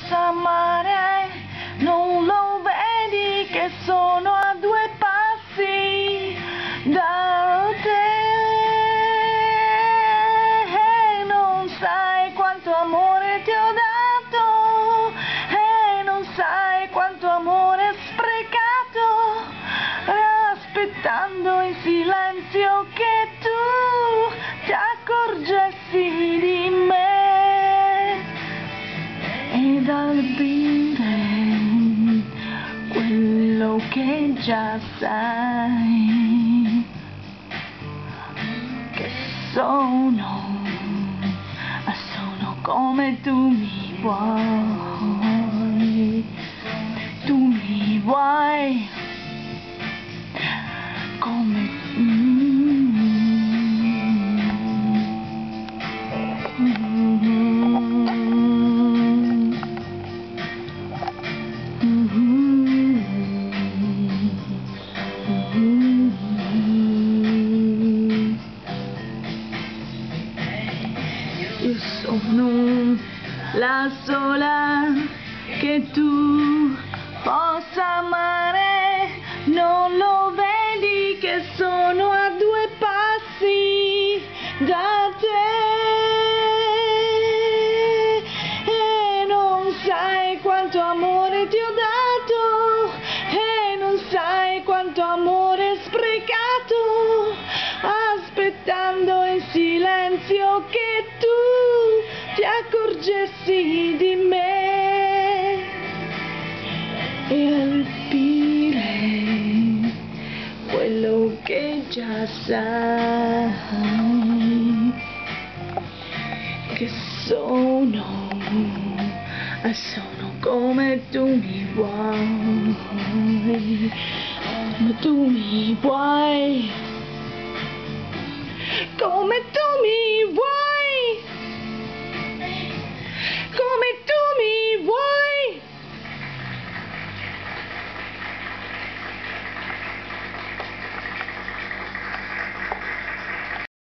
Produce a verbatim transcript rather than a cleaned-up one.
possa amare, non lo vedi che sono a due passi da te, e non sai quanto amore ti ho dato, e non sai quanto amore sprecato, aspettando in silenzio che tu ti accorgessi di me. E dal dire quello che già sai, che sono, sono come tu mi vuoi, tu mi vuoi come mm, io sono la sola che tu possa amare, non lo vedi che sono a due passi da te, e non sai quanto amore ti ho dato, e non sai quanto amore sprecato, aspettando in silenzio che tu ti accorgessi di me. E al dire quello che già sai, che sono, sono come tu mi vuoi, come tu mi vuoi, come tu mi vuoi.